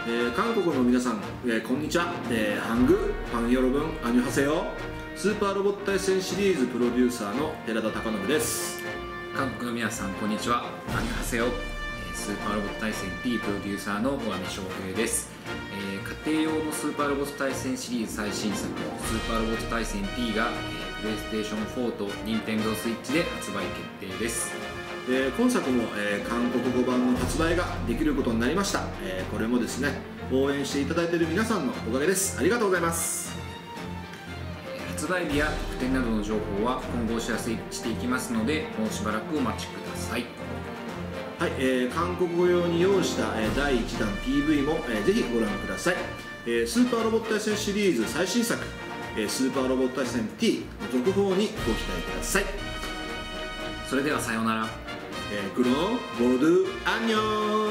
韓国の皆さん、こんにちは。ハング、パンヨロブン、アニョハセヨ。スーパーロボット対戦シリーズプロデューサーの寺田貴信です。 韓国の皆さん、こんにちは。アニョハセヨ。スーパーロボット対戦 T プロデューサーの小上翔平です。家庭用のスーパーロボット対戦シリーズ最新作、スーパーロボット対戦 T が、プレイステーション4と Nintendo Switch で発売決定です。 今作も、韓国語版の発売ができることになりました。これもですね、応援していただいている皆さんのおかげです。ありがとうございます。 発売日や特典などの情報は今後お知らせしていきますので、もうしばらくお待ちください。 はい、韓国語用に用意した、第1弾 PV も、ぜひご覧ください。スーパーロボット対戦シリーズ最新作、スーパーロボット対戦 T の続報にご期待ください。 それではさようなら。 그럼 모두 안녕.